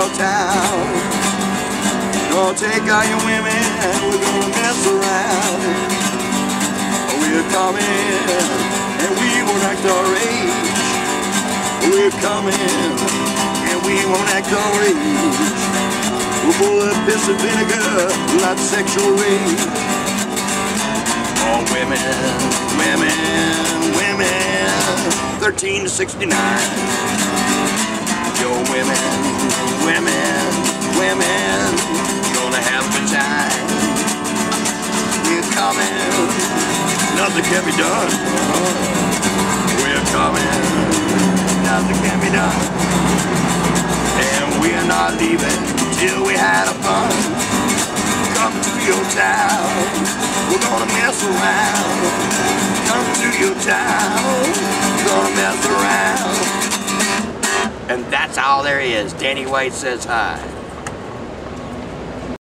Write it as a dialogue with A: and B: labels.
A: small town. Gonna take all your women and we're gonna mess around. We're coming and we won't act our age. We're coming and we won't act our age. We're full of piss and vinegar, not sexual rage. Oh, women, women, women, 13 to 69. Yo, women, women, women, gonna have a good time. We're coming, nothing can be done. We're coming, nothing can be done. And we're not leaving till we had a fun. Come to your town, we're gonna mess around. Come to your town, we're gonna mess around. And that's all there is. Danny White says hi.